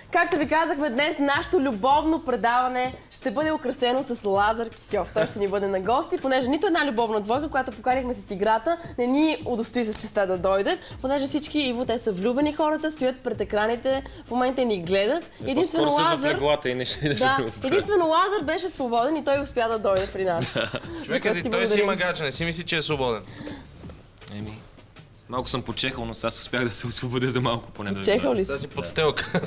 Както ви казахме, днес нашето любовно предаване ще бъде украсено с Лазар Кисьов. Той ще ни бъде на гости, понеже нито една любовна двойка, която поканихме с играта, не ни удостои с честа да дойдат, понеже всички, Иво, те са влюбени хората, стоят пред екраните, в момента ни гледат. Единствено Лазар беше свободен и той успя да дойде при нас. Човекът и той си има гадже, не си мисли, че е свободен. Малко съм почехал, но сега успях да се освободя за малко поне. Почехал ли си? Да си подстелка.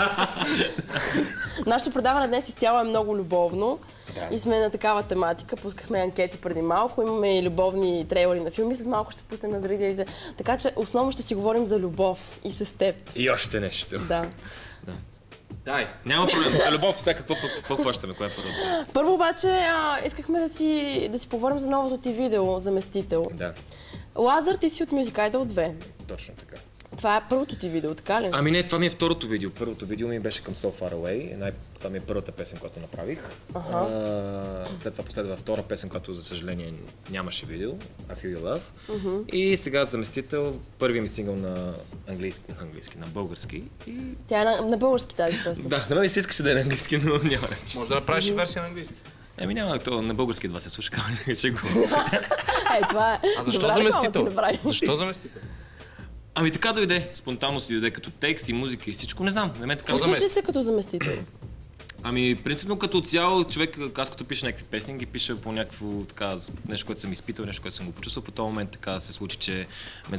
Нашето предаване днес изцяло е много любовно и сме на такава тематика. Пускахме анкети преди малко, имаме и любовни трейлери на филми, след малко ще пуснем на зрителите. Така че основно ще си говорим за любов и с теб. И още нещо. Да. Дай, няма проблем. За любов всяка какво хващаме, кое е първо? Първо обаче искахме да си поговорим за новото ти видео, Заместител. Да. Лазар, ти си от Music Idol 2. Точно така. Това е първото ти видео, така ли? Ами не, това ми е второто видео. Първото видео ми беше към So Far Away. Това ми е първата песен, която направих. След това последва втора песен, която за съжаление нямаше видео. I Feel Your Love. И сега Заместител, първият ми сингъл на английски, на български. Тя е на български тази песен. Да, на мен се искаше да е на английски, но няма реч. Може да направиш и версия на английски. Ами няма, то на български едва се слуша, ще го. Това е. А защо Заместител? Защо Заместител? Ами така дойде, спонтанно си дойде като текст и музика и всичко, не знам. Чувстваш ли се като заместител? Ами, принципно като цяло човек, аз като пише някакви песни, ги пиша по някакво така, нещо, което съм изпитал, нещо, което съм го почувствал. По този момент така се случи, че ме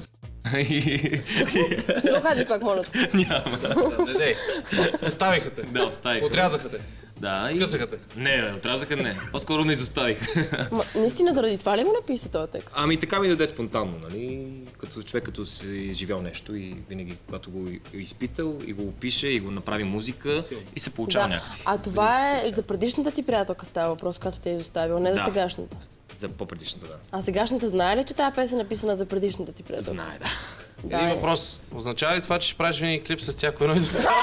Го казваш пак, моля. Няма. Не дей. Оставиха те. Да, оставиха. Отрязаха те. Да. Скъсаха те. Не, отрязаха не. По-скоро ме изоставих. Наистина заради това ли го написа този текст? Ами така ми дойде спонтанно, нали? Като човек, като си изживял нещо и винаги, когато го изпитал и го опише и го направи музика и се получава някакси. А това е за предишната ти приятелка става въпрос, когато те е изоставила, не за сегашната? За по-предишната, да. А сегашната знае ли, че тази песен е написана за предишната ти приятелка? Знае, да. Един въпрос. Означава ли това, че ще правиш винаги клип с всяко едно изоставане?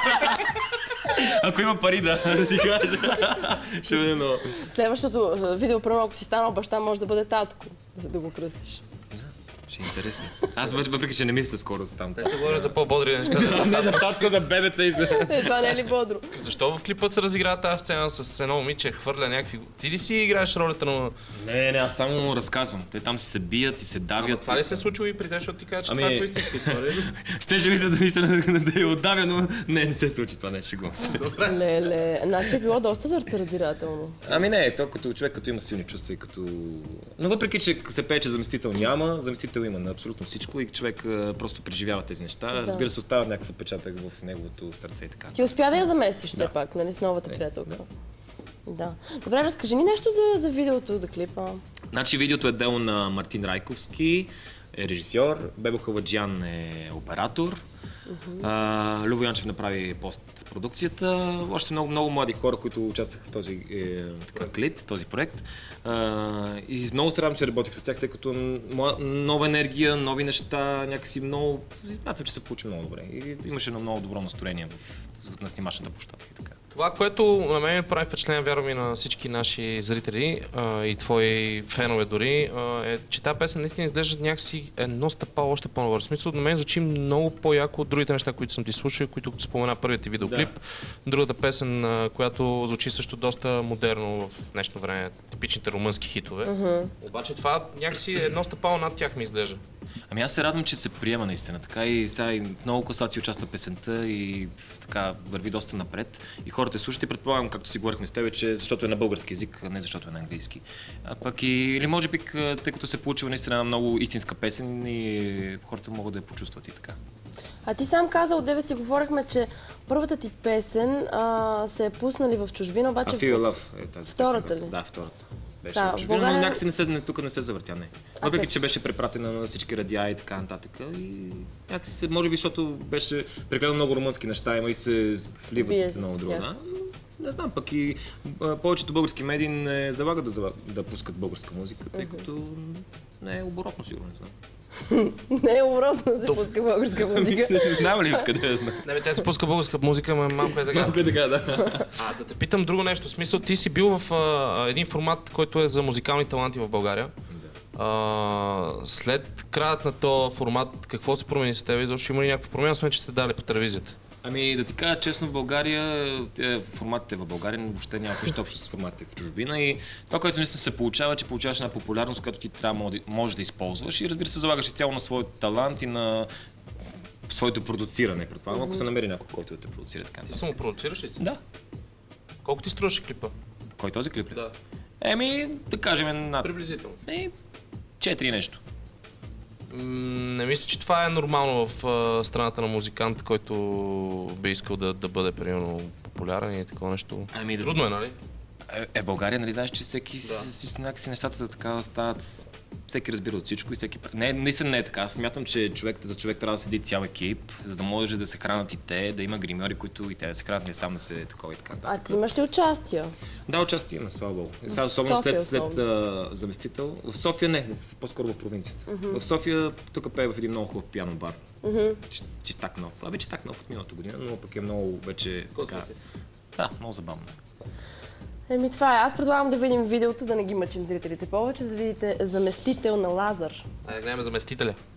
Ако има пари, да ти кажа. Ще бъде много. Следващото видео, примерно, ако си станал баща, може да бъде татко, за да го кръстиш. Ще е интересно. Аз въпреки, че не мисля скоро там. Те говоря за по-бодри неща. Не за татко, за бебета и за... Това не е ли бодро? Защо в клипът се разиграва тази сцена с едно момиче, хвърля някакви... Ти ли си играеш ролята на... Не, аз само разказвам. Те там се бият и се давят. Това ли се случило и при те, защото ти кажа, че това е истинска история? Щеше ми се да я отдавя, но не се случи това, не шегувам се. Леле, значи е било доста сърцераздирателно. Ами не, то като човек, като има силни чувства и като... Но въпреки, че се пее, че заместител няма, заместител има на абсолютно всичко и човек просто преживява тези неща. Разбира се, остава някакъв отпечатък в неговото сърце и така. Ти успя да я заместиш все пак, нали, с новата приятелка? Да. Добре, разкажи ни нещо за видеото, за клипа. Значи видеото е дело на Мартин Райковски, е режисьор, Бебо Халаджиян е оператор, Любо Янчев направи постпродукцията, още много млади хора, които участваха в този клип, този проект. И много се радвам, че работих с тях, тъй като нова енергия, нови неща, някакси много... Смятам, че се получи много добре и имаше едно много добро настроение на снимачната площадка и така. Това, което на мен ми прави впечатление, вярвам и на всички наши зрители и твои фенове дори, е, че тази песен наистина изглежда някакси едно стъпало още по-нагоре. В смисъл, на мен звучи много по-яко от другите неща, които съм ти слушал, които спомена първият ти видеоклип. Да. Другата песен, която звучи също доста модерно в днешно време, типичните румънски хитове. Обаче това някакси едно стъпало над тях ми изглежда. Ами аз се радвам, че се приема наистина така и сега и много класации участва песента и така върви доста напред и хората слушат и предполагам, както си говорихме с тебе, че защото е на български език, а не защото е на английски. А пък или може би, тъй като се получила наистина много истинска песен и хората могат да я почувстват и така. А ти сам каза, отдеве си говорихме, че първата ти песен се е пуснали в чужбина, обаче... I Feel Love е тази втората песен. ли? Да, втората. Да, но някакси тук не се завъртя, не. Въпреки, че беше препратена на всички радиа и така нататък. И някакси се, може би, защото беше прекалено много румънски неща, има и се вливат много друго. Не знам, пък и повечето български медии не залагат да пускат българска музика, тъй като не е оборотно, сигурно, не знам. Не е оборотно да се пуска българска музика. Не знам ли откъде да знам. Не, те се пуска българска музика, но малко е така. Малко е така, да. Да те питам друго нещо. В смисъл, ти си бил в един формат, който е за музикални таланти в България. След краят на този формат, какво се промени с теб? Защото има ли някаква промяна, освен че сте дали по телевизията? Ами да ти кажа честно, в България, форматите в България въобще нямат нищо общо с форматите в чужбина и това, което наистина се получава, че получаваш една популярност, която ти трябва можеш да използваш и разбира се, залагаш изцяло на своят талант и на своето продуциране, предполагам, ако се намери някой, който да те продуцира така. Ти само продуцираш ли си? Да. Колко ти струваше клипа? Кой този клип ли? Да. Да кажем над... Приблизително. 4 нещо. Не мисля, че това е нормално в страната на музикант, който би искал да бъде примерно популярен и такова нещо. Трудно е, нали? България, нали знаеш, че всеки си нещата така стават. Всеки разбира от всичко и всеки... Не, наистина не е така. Аз смятам, че за човек трябва да седи цял екип, за да може да се хранат и те, да има гримьори, които и те да се хранат, не сам да се такова и така. А ти имаш ли участия? Да, участие има, слава богу. Особено след заместител. В София не, по-скоро в провинцията. В София тук пее в един много хубав пиано бар. Чистак нов. Чистак нов от миналата година, но пък е много вече... Да, много забавно. Това е. Аз предлагам да видим видеото, да не ги мъчим зрителите повече, да видите заместител на Лазар. Гледаме заместителя.